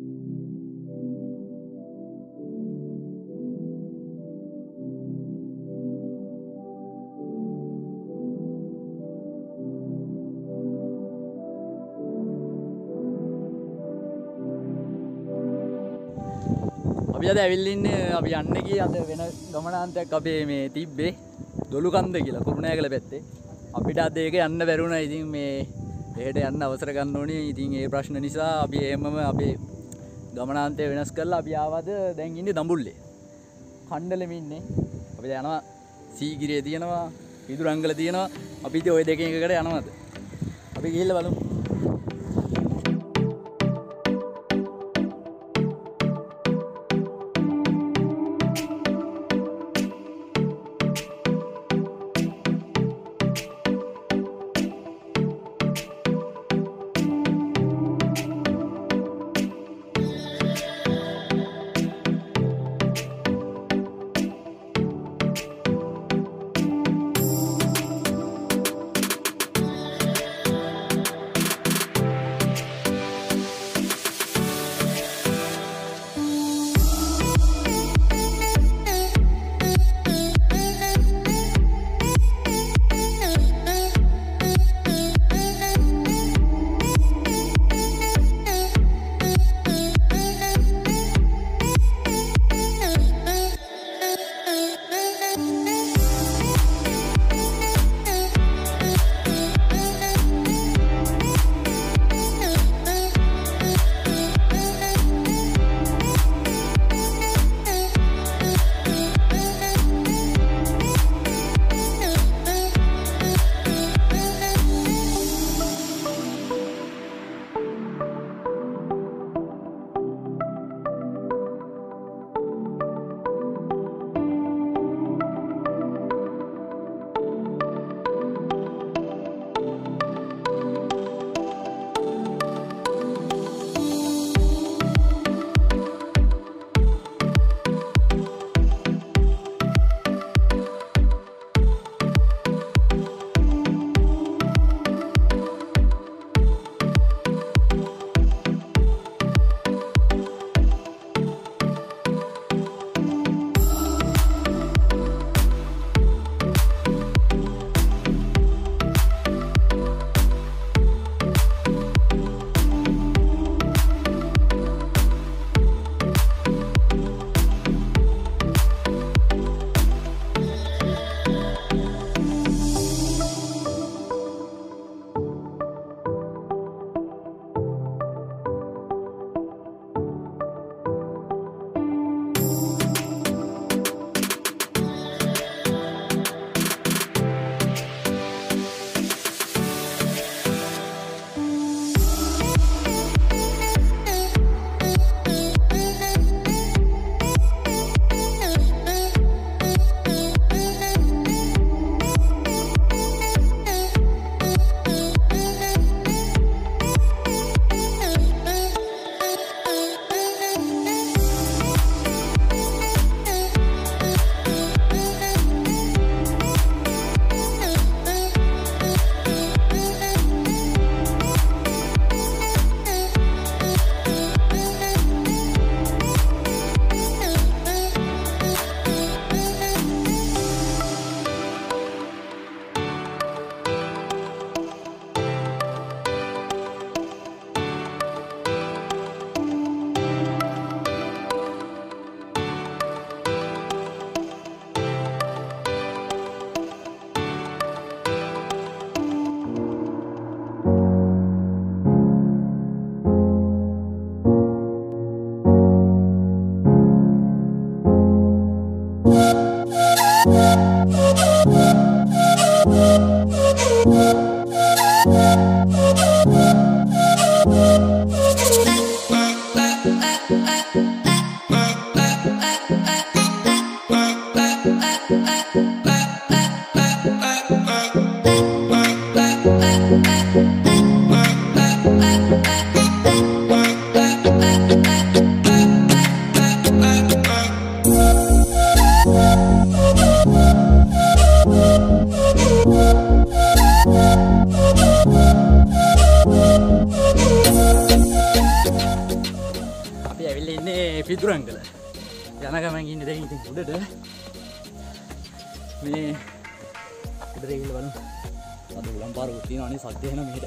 අපි අද ඇවිල්ලා ඉන්නේ අපි යන්නේ කී අද වෙන ගමනාන්තයක් අපේ මේ තිබ්බේ දොළුකන්ද කියලා කුරුණෑගල පැත්තේ. අපිට අද ඒක යන්න බැරුණා. ඉතින් මේ එහෙට යන්න අවසර ගන්න ඕනේ. ඉතින් ඒ ප්‍රශ්න නිසා අපි එහෙමම අපේ ගමනාන්තය වෙනස් කරලා අපි ආවද දැන් ඉන්නේ දඹුල්ලේ. කණ්ඩලෙම ඉන්නේ. අපි දැන් යනවා සීගිරිය තියෙනවා, පිදුරංගල තියෙනවා. අපි ඉතින් ওই දෙකෙන් එකකට යනවාද? අපි ගිහිල්ලා බලමු. පිදුරංගල යන ගමන් ඉන්නේ දැන් ඉතින් උඩට මේ උඩට ගිහලා බලමු. අද උලම් පාරකුත් තියෙනවනේ සද්ද එන මෙහෙට.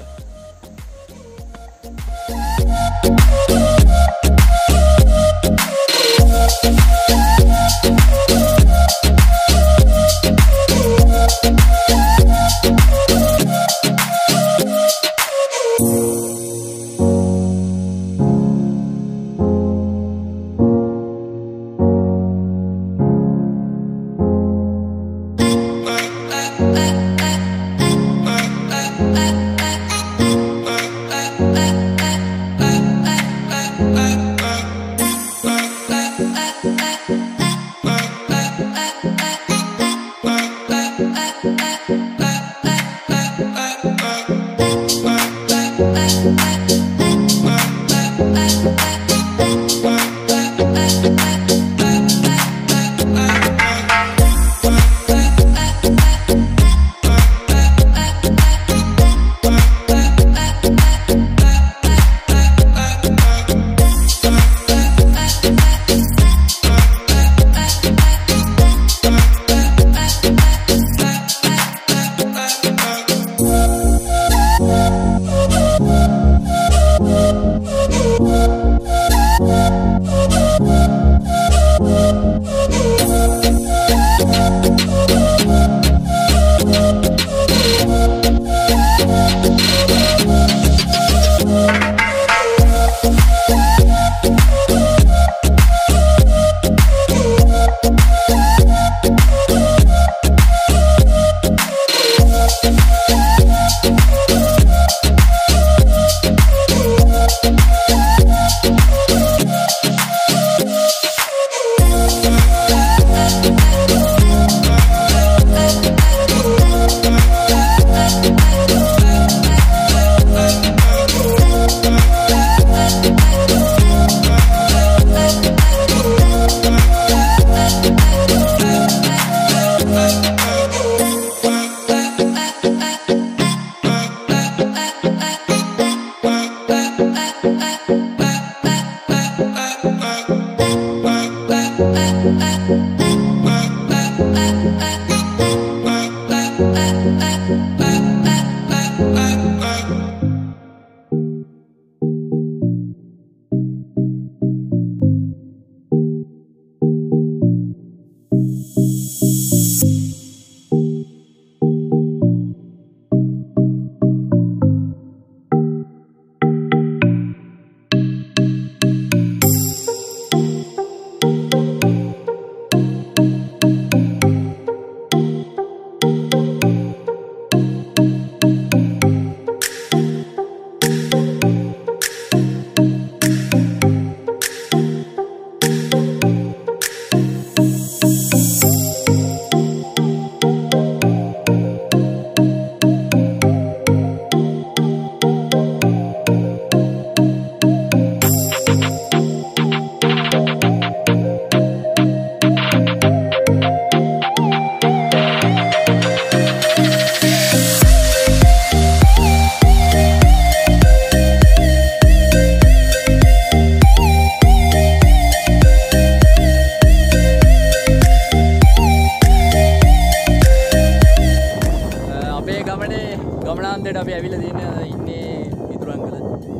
අපි ඇවිල්ලා තියෙන ඉන්නේ පිදුරංගල.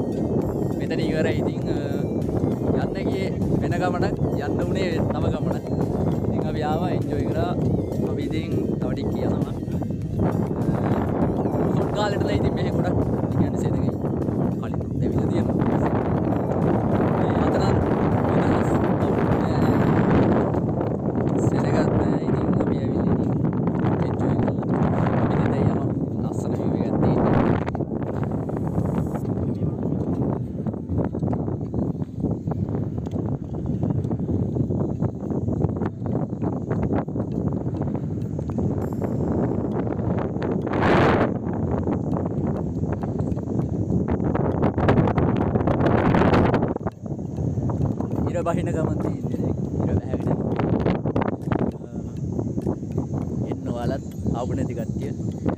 මෙතන ඉවරයි. ඉතින් යන්න ගියේ වෙන ගමනක් යන්න උනේ තව ගමනක්. ඉතින් අපි ආවා එන්ජොයි කරා. අපි ඉතින් තව ටික කියනවා. සුන් කාලෙටලා ඉතින් මෙහෙ ගොඩක් කියන්නේ සෙනගයි. කලින් ඇවිල්ලා තියෙනවා. මේ අතරන් සෙනගත් ඉතින් අපි ඇවිල්ලා ඉතින් එන්ජොයි කරලා. අපි දැන් යනවා. ලස්සන view එකක් තියෙනවා. බහින ගමන් තියෙන්නේ ඉර බෑගෙන එන්න ඔයාලත් ආපු නැති කට්ටිය